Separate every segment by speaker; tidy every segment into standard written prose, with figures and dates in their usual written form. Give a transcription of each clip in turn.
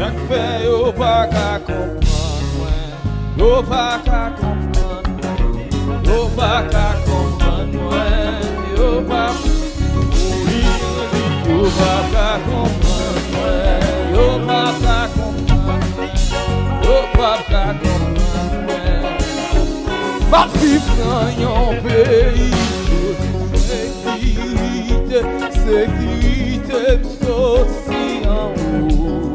Speaker 1: Chaque fait, yo pas qu'à comprendre, yo pas qu'à comprendre, yo pas qu'à comprendre, yo pas qu'à comprendre, yo pas qu'à comprendre, yo pas qu'à comprendre. Ma fille prend un pays, sécurité, sauci en haut.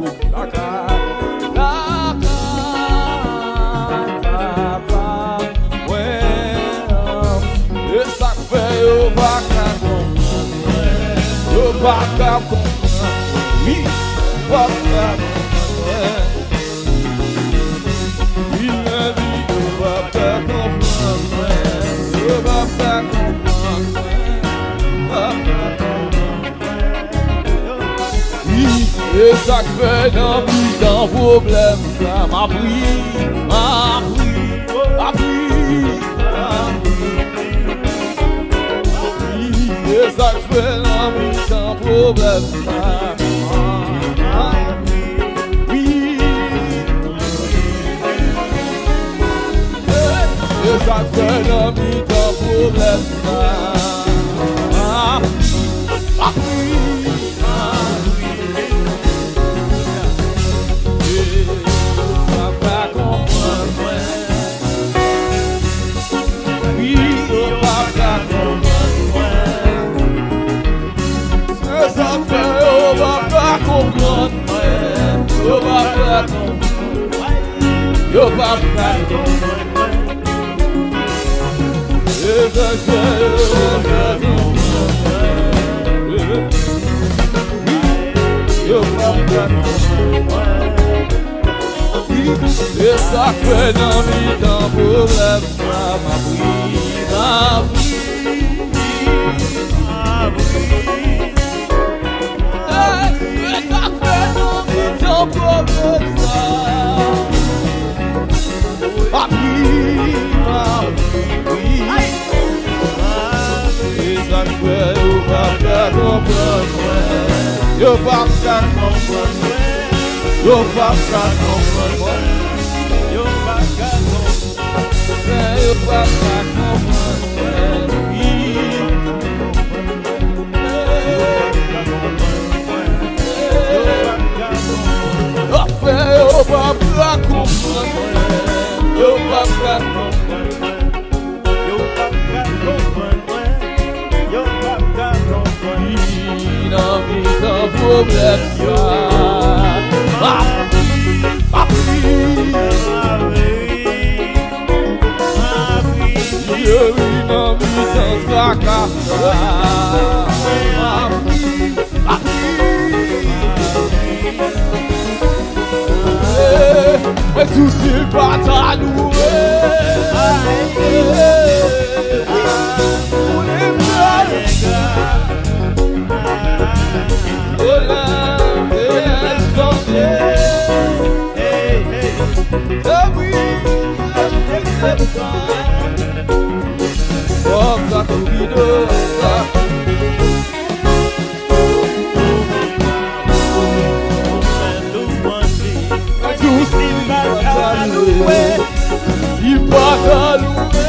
Speaker 1: Pas oui, pas il ne vit pas comprendre, pas comprendre, oui, et ça fait dans un problème, ça m'a pris, et ça fait dans un problème, oui, et ça fait dans un problème, yo pas et ça fait dans mes temps problème, ça m'a pris, et ça fait dans mes temps problème, ça m'a pris, et ça fait yo pas comprendre, yo pas comprendre. Yo pas qu'à comprendre, yo pas qu'à comprendre, yo pas qu'à comprendre, oui. Enfin, yo pas qu'à comprendre, yo pas qu'à comprendre, yo pas qu'à comprendre, yo pas qu'à comprendre, oui. Non, mais un problème ça. Mais tout c'est pas ta il pas à louer.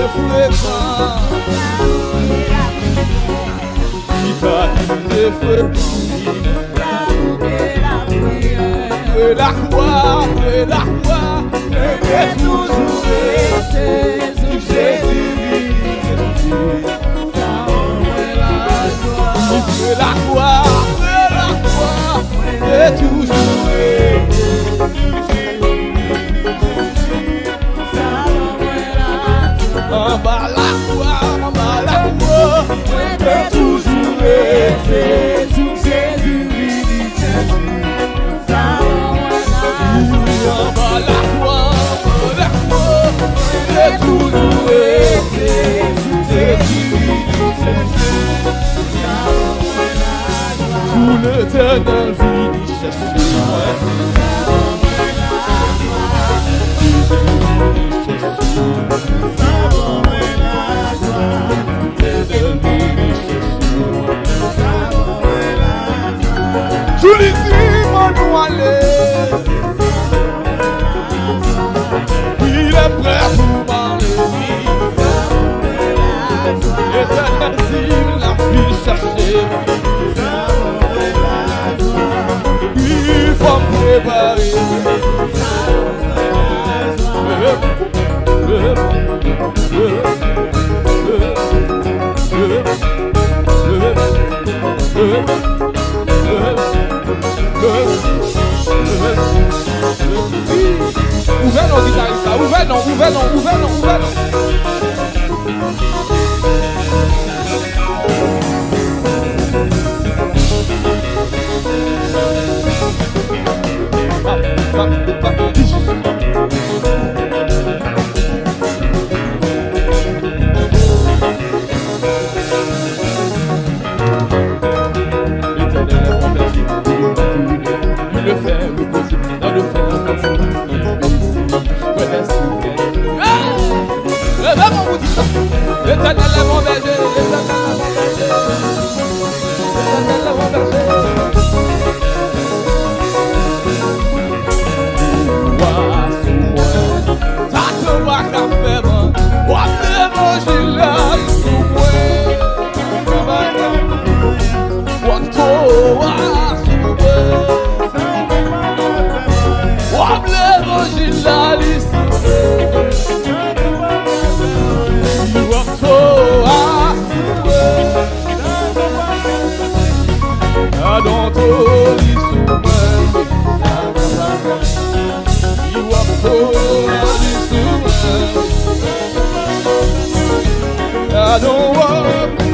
Speaker 1: fréquent. Qui t'a dit fréquent. La croix, et toujours Jésus, Jésus. La croix, et toujours en bas la croix, et toujours Jésus, Jésus. En bas la croix, et toujours Jésus, Jésus. Tout l'éternel vit chercher moi. Je lui dis mon aller. Il est prêt pour m'enlever. L'éternel s'il l'a vu chercher. Il faut me préparer. Ouvrez nos guitaristes, ouvrez non. L'éternel est mon berger, l'éternel est mon berger. Ça te voit qu'à faire, moi c'est mon gilet sous moi. Moi toi sous moi. Moi c'est mon gilet sous moi. Don't hold you so much. You are so much. I don't want